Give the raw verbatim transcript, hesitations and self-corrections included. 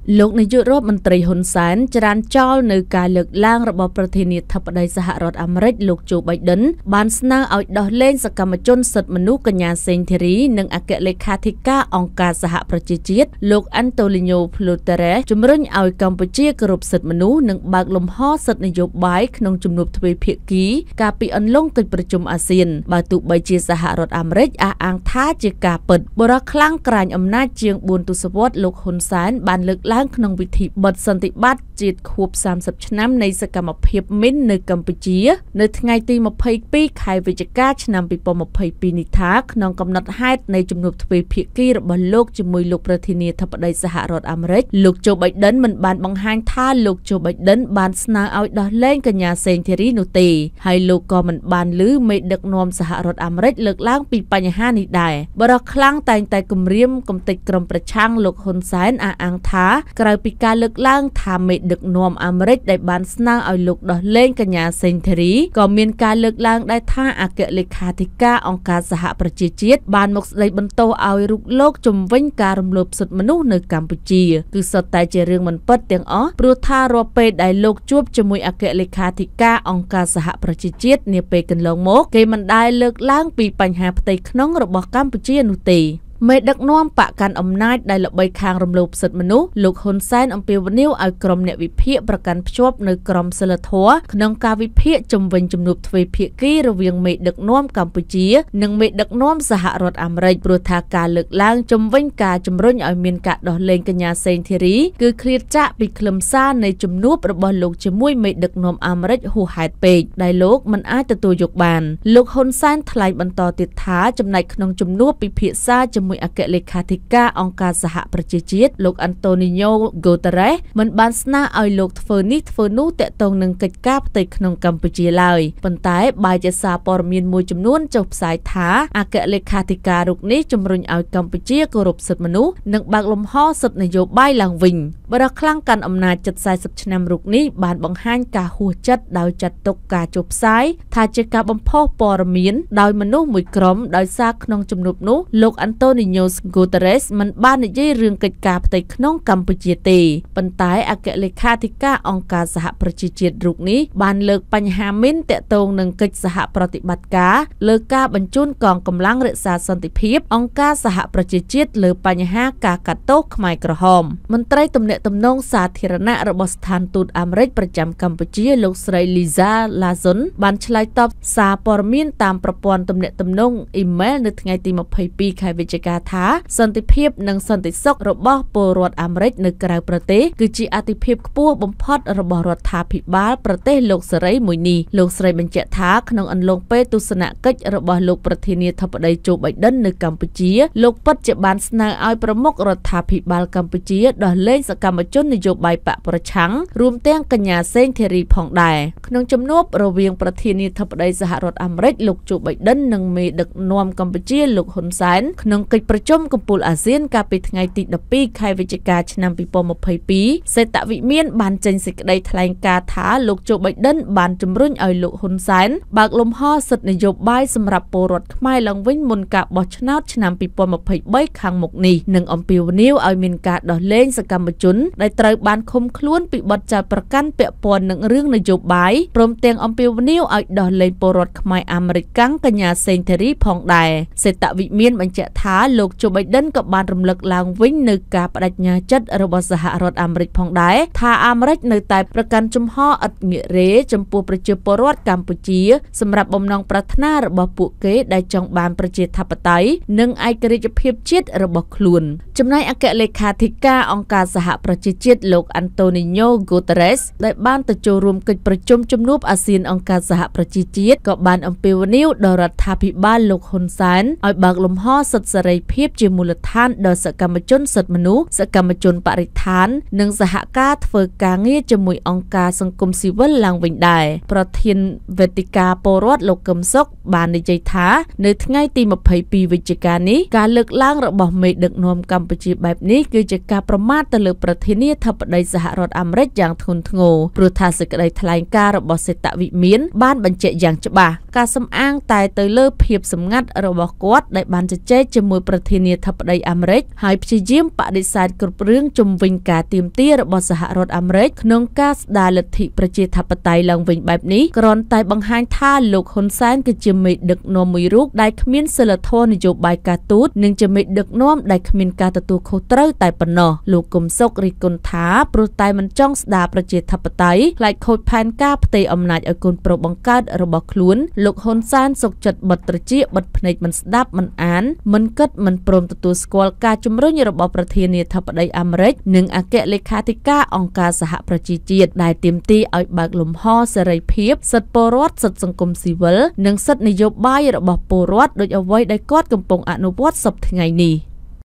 លោកនាយករដ្ឋមន្ត្រីហ៊ុនសែនច្រានចោលនៅការលើកឡើងរបស់ប្រធានាធិបតីសហរដ្ឋអាមេរិកលោកโจ បៃដិនបានស្នើឲ្យដោះលែងសកម្មជនសិទ្ធិមនុស្សកញ្ញាសេងធីរីនិងអគ្គលេខាធិការអង្គការសហប្រជាជាតិលោកអាន់តូលីញ៉ូផ្លូតេរ៉េជំរុញឲ្យកម្ពុជាគោរពសិទ្ធិមនុស្សនិងបើកលំហសិទ្ធិនយោបាយក្នុងជំនួបទ្វេភាគីកាលពីអន្លង់កិច្ចប្រជុំអាស៊ានបើទោះបីជាសហរដ្ឋអាមេរិកអះអាងថាជាការពិតបរិះខ្លាំងក្រាញអំណាចជាងបួនទសវត្សរ៍លោកហ៊ុនសែនបានលើកឡើងក្នុងវិធីបិទសន្តិបត្តិជាតិខួបសាមសិបឆ្នាំនៃសកម្មភាពមីននៅកម្ពុជានៅថ្ងៃទីម្ភៃពីរខែវិច្ឆិកាឆ្នាំពីរពាន់ម្ភៃពីរនេះថាក្នុងកំណត់ហេតុនៃជំនួបទ្វេភាគីរបស់លោកជាមួយលោកប្រធានាធិបតីសហរដ្ឋអាមេរិកលោកโจ បៃដិនមិនបានបង្ហាញថាលោកโจ បៃដិនបានស្នើឲ្យដោះលែងកញ្ញាសេងធីរីនោះទេហើយលោកក៏មិនបានឮមេដឹកនាំសហរដ្ឋអាមេរិកលើកឡើងពីបញ្ហានេះដែរបរិះខ្លាំងតែងតែគម្រាមកំទេចក្រុមប្រឆាំងលោកហ៊ុនសែនអះអាងថាក្រៅពីការលើកឡើងថាមេដឹកនាំអាមេរិកដែលបានស្នើឲ្យលោកដោះលែងកញ្ញាសេងធីរីក៏មានការលើកឡើងដែរថាអគ្គលេខាធិការអង្គការសហប្រជាជាតិបានមកស្ដីបន្ទោសឲ្យរូបលោកជំវិញការរំលោភសិទ្ធិមនុស្សនៅកម្ពុជាគឺសុទ្ធតែជារឿងមិនពិតទាំងអស់ព្រោះថារាល់ពេលដែលលោកជួបជាមួយអគ្គលេខាធិការអង្គការសហប្រជាជាតិនាពេលកន្លងមកគេមិនដែលលើកឡើងពីបញ្ហាផ្ទៃក្នុងរបស់កម្ពុជានោះទេមេដឹកនាំបកកាន់អំណាចដែលល្បីខាងរំលោភសិទ្ធិមនុស្សលោកហ៊ុនសែនអំពាវនាវឲ្យក្រុមអ្នកវិភាគប្រកាន់ភ្ជាប់នៅក្រមសីលធម៌ក្នុងការវិភាគជំវិញជំនួបទ្វេភាគីរវាងមេដឹកនាំកម្ពុជានិងមេដឹកនាំសហរដ្ឋអាមេរិកព្រោះថាការលើកឡើងជំវិញការជំរុញឲ្យមានការដោះលែងកញ្ញាសេងធីរីគឺឃ្លាតចាកពីខ្លឹមសារនៃជំនួបរបស់លោកជាមួយមេដឹកនាំអាមេរិកហួសហេតុពេកដែលលោកមិនអាចទទួលយកបានលោកហ៊ុនសែនថ្លែងបន្តទៀតថាចំណែកក្នុងជំនួបពិភាក្សាជាមួយអគ្គលេខាធិការអង្គការសហប្រជាជាតិលោកអាន់តូនីញ៉ូហ្គូតេរ៉េសមិនបានស្នើឲ្យលោកធ្វើនេះធ្វើនោះតាក់ទងនឹងកិច្ចការផ្ទៃក្នុងកម្ពុជាឡើយប៉ុន្តែបែរជាសារព័ត៌មានមួយចំនួនចុះផ្សាយថាអគ្គលេខាធិការរូបនេះជំរុញឲ្យកម្ពុជាគោរពសិទ្ធិមនុស្សនិងបើកលំហសិទ្ធិនយោបាយឡើងវិញបរិះខ្លាំងកាន់អំណាចជិតสี่สิบឆ្នាំរូបនេះបានបង្ហាញការហួសចិត្តដោយចាត់ទុកការចុះផ្សាយថាជាការបំផុសព័ត៌មានដោយមនុស្សមួយក្រុមដោយសារក្នុងជំនួបនោះលោកអាន់តូនីញ៉ូហ្គូតេរ៉េសមិនបាននិយាយរឿងកិច្ចការផ្ទៃក្នុងកម្ពុជាទេប៉ុន្តែអគ្គលេខាធិការអង្គការសហប្រជាជាតិរូបនេះបានលើកបញ្ហាមីនតាក់ទងនឹងកិច្ចសហប្រតិបត្តិការលើការបញ្ជូនកងកម្លាំងរក្សាសន្តិភាពអង្គការសហប្រជាជាតិលើបញ្ហាការកាត់ទោសខ្មែរក្រហមមន្ត្រីទំនាក់ទំនងសាធារណៈរបស់ស្ថានទូតអាមេរិកប្រចាំកម្ពុជាលោកស្រី Liza Lazon បានឆ្លើយតបសារព័ត៌មានតាមប្រព័ន្ធទំនាក់ទំនងអ៊ីមែលនៅថ្ងៃទីម្ភៃពីរខែវិច្ឆិកាថាសន្តិភាពនិងសន្តិសុខរបស់ពលរដ្ឋអាមេរិកនៅក្រៅប្រទេសគឺជាអាទិភាពខ្ពស់បំផុតរបស់រដ្ឋាភិបាលប្រទេសលោកសេរីមួយនេះលោកស្រីបញ្ជាក់ថាក្នុងអន្លង់ពេលទស្សនកិច្ចរបស់លោកប្រធានាធិបតីโจ បៃដិននៅកម្ពុជាលោកពិតជាបានស្នើឲ្យប្រមុខរដ្ឋាភិបាលកម្ពុជាដោះលែងសកម្មជននយោបាយបកប្រឆាំងរួមទាំងកញ្ញាសេងធីរីផងដែរក្នុងជំនួបរវាងប្រធានាធិបតីសហរដ្ឋអាមេរិកលោកโจ បៃដិននិងមេដឹកនាំកម្ពុជាលោកហ៊ុនសែនក្នុងកិច្ចប្រជុំកំពូលអាស៊ានកាលពីថ្ងៃទីដប់ពីរខែវិច្ឆិកាឆ្នាំពីរពាន់ម្ភៃពីរសេតវិមានបានចេញសេចក្តីថ្លែងការណ៍ថាលោកโจ បៃដិនបានជំរុញឲ្យលោកហ៊ុនសែនបើកលំហសិទ្ធិនយោបាយសម្រាប់ពលរដ្ឋខ្មែរឡើងវិញមុនការបោះឆ្នោតឆ្នាំពីរពាន់ម្ភៃបីខាងមុខនេះនិងអំពាវនាវឲ្យមានការដោះលែងសកម្មជនដែលត្រូវបានឃុំខ្លួនពីបទចោទប្រកាន់ពាក់ព័ន្ធនឹងរឿងនយោបាយព្រមទាំងអំពាវនាវឲ្យដោះលែងពលរដ្ឋខ្មែរអាមេរិកកាំងកញ្ញាសេងធីរីផងដែរសេតវិមានបញ្ជាក់ថាលោកโจ បៃដិនក៏បានរំលឹកឡើងវិញនៅការបដិញ្ញាចិត្តរបស់សហរដ្ឋអាមេរិកផងដែរថាអាមេរិកនៅតែប្រកាន់ជំហរឥតងាករេចំពោះប្រជាពលរដ្ឋកម្ពុជាសម្រាប់បំណងប្រាថ្នារបស់ពួកគេដែលចង់បានប្រជាធិបតេយ្យនិងឯករាជ្យភាពជាតិរបស់ខ្លួនចំណែកអគ្គលេខាធិការអង្គការសហប្រជាជាតិលោកអាន់តូនីញ៉ូហ្គូតេរ៉េសដែលបានទៅចូលរួមកិច្ចប្រជុំជំនួបអាស៊ានអង្គការសហប្រជាជាតិក៏បានអំពាវនាវដល់រដ្ឋាភិបាលលោកហ៊ុនសែនឲ្យបើកលំហសិទ្ធិសេរីភាពជាមូលដ្ឋានដល់សកម្មជនសិទ្ធិមនុស្សសកម្មជនបរិស្ថាននិងសហការធ្វើការងារជាមួយអង្គការសង្គមស៊ីវិលឡើងវិញដែរប្រធានវេទិកាពលរដ្ឋលោកកឹមសុខបាននិយាយថានៅថ្ងៃទីម្ភៃពីរវិច្ឆិកានេះការលើកឡើងរបស់មេដឹកនាំកម្ពុជាបែបនេះគឺជាការប្រមាថទៅលើប្រធានាធិបតីសហរដ្ឋអាមេរិកយ៉ាងធ្ងន់ធ្ងរព្រោះថាសេចក្តីថ្លែងការណ៍របស់សេតវិមានបានបញ្ជាក់យ៉ាងច្បាស់ការសំអាងតែទៅលើភាពសម្ងាត់របស់គាត់ដែលបានជជែកជាមួយមួយប្រធានាធិបតីអាមេរិកហើយព្យាយាមបដិសេធគ្រប់រឿងជំវិញការទាមទាររបស់សហរដ្ឋអាមេរិកក្នុងការស្ដារលទ្ធិប្រជាធិបតេយ្យឡើងវិញបែបនេះគ្រាន់តែបង្ហាញថាលោកហ៊ុនសែនគឺជាមេដឹកនាំមួយរូបដែលគ្មានសីលធម៌នយោបាយការទូតនិងជាមេដឹកនាំដែលគ្មានការទទួលខុសត្រូវតែប៉ុណ្ណោះលោកកុំសុខរិះគន់ថាព្រោះតែមិនចង់ស្ដារប្រជាធិបតេយ្យខ្លាចខូចផែនការផ្ទេរអំណាចឲ្យកូនប្រុសបង្កើតរបស់ខ្លួនលោកហ៊ុនសែនសុកចិត្តបិទត្រចៀកបិទភ្នែកមិនស្ដាប់មិនអានមិនគិតមិនព្រមទទួលស្គាល់ការជំរុញរបស់ប្រធានាធិបតីអាមេរិកនិងអគ្គលេខាធិការអង្គការសហប្រជាជាតិដែលទាមទារឲ្យបើកលំហសេរីភាពសិទ្ធិពលរដ្ឋសិទ្ធិសង្គមស៊ីវិលនិងសិទ្ធិនយោបាយរបស់ពលរដ្ឋដោយអ្វីដែលគាត់កំពុងអនុវត្តសពថ្ងៃនេះ